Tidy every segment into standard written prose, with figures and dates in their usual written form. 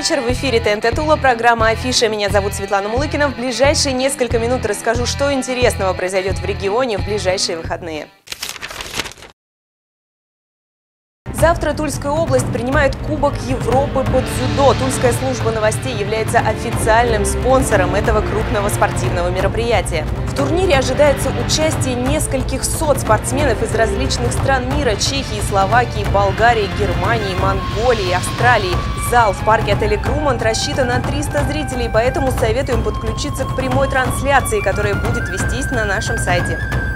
вечер. В эфире ТНТ Тула, программа «Афиша». Меня зовут Светлана Мулыкина. В ближайшие несколько минут расскажу, что интересного произойдет в регионе в ближайшие выходные. Завтра Тульская область принимает Кубок Европы по дзюдо. Тульская служба новостей является официальным спонсором этого крупного спортивного мероприятия. В турнире ожидается участие нескольких сот спортсменов из различных стран мира – Чехии, Словакии, Болгарии, Германии, Монголии, Австралии. Зал в парке отеля «Крумант» рассчитан на 300 зрителей, поэтому советуем подключиться к прямой трансляции, которая будет вестись на нашем сайте.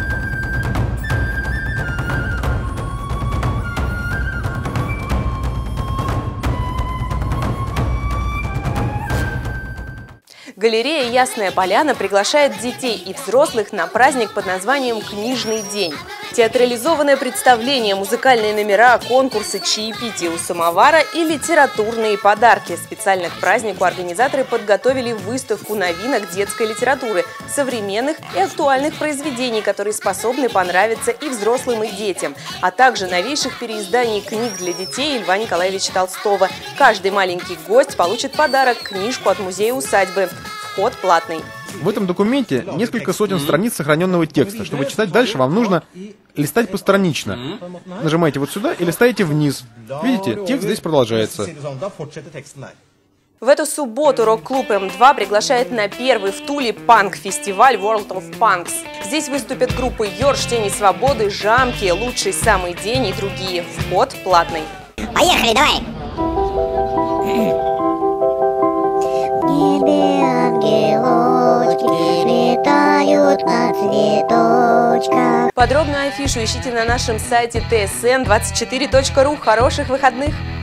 Галерея «Ясная поляна» приглашает детей и взрослых на праздник под названием «Книжный день». Театрализованное представление, музыкальные номера, конкурсы, чаепитие у самовара и литературные подарки. Специально к празднику организаторы подготовили выставку новинок детской литературы, современных и актуальных произведений, которые способны понравиться и взрослым, и детям, а также новейших переизданий книг для детей Льва Николаевича Толстого. Каждый маленький гость получит подарок – книжку от музея-усадьбы. Вход платный. В этом документе несколько сотен страниц сохраненного текста. Чтобы читать дальше, вам нужно листать постранично. Нажимаете вот сюда и листаете вниз. Видите, текст здесь продолжается. В эту субботу рок-клуб М2 приглашает на первый в Туле панк-фестиваль World of Punks. Здесь выступят группы Йорш, Тени Свободы, Жамки, Лучший самый день и другие. Вход платный. Поехали, давай! Летают на цветочках. Подробную афишу ищите на нашем сайте tsn24.ru. Хороших выходных!